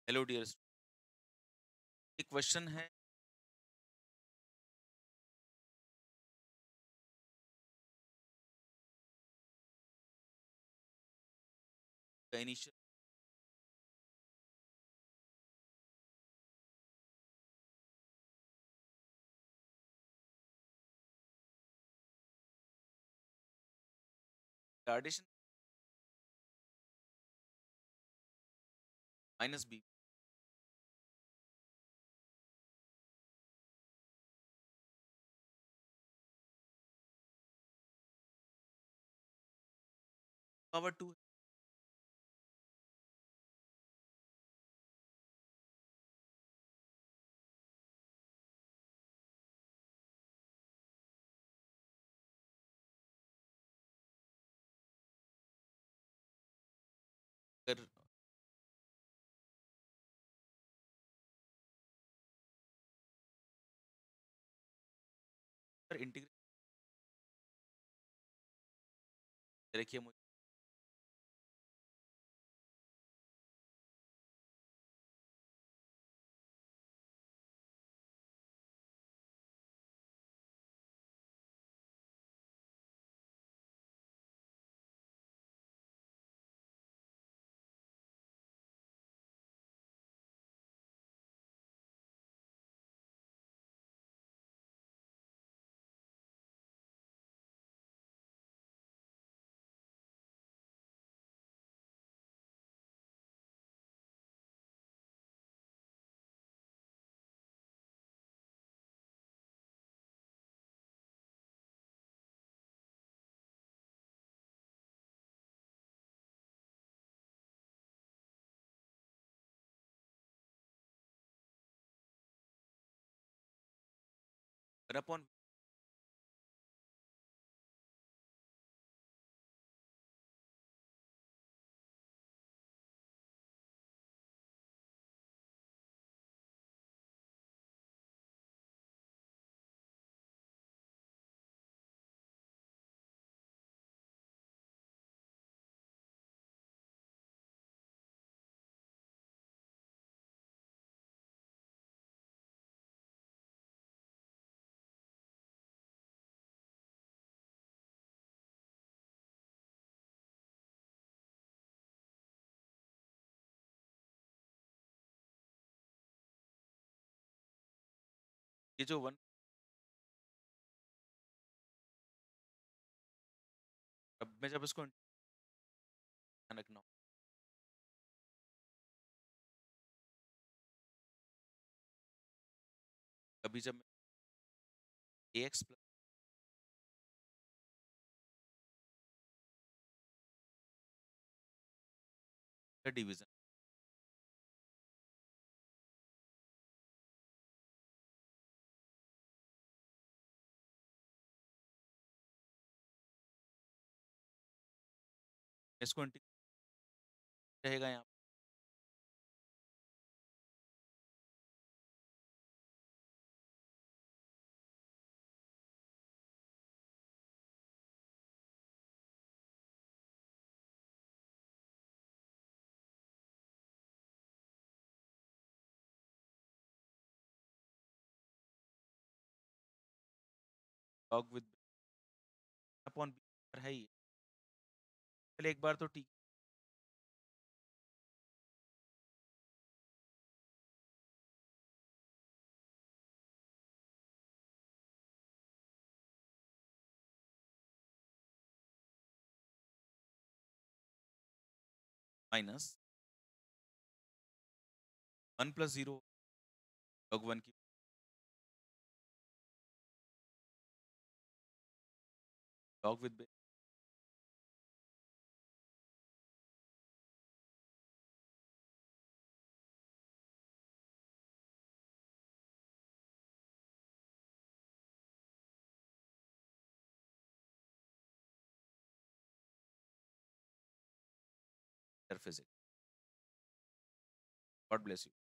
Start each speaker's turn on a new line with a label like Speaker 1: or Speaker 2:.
Speaker 1: hello dear एक question है initial retardation minus B power two अगर इंटीग्रेट रखिए मुझे वन अपॉन ये जो वन अब मैं जब इसको ध्यान रखना हूँ कभी जब मैं ए एक्स प्लस डिवीजन इसको इंटीग्रेट रहेगा यहाँ लॉग विद अपॉन बी है ही पहले एक बार तो T minus one plus zero log one की log with physics god bless you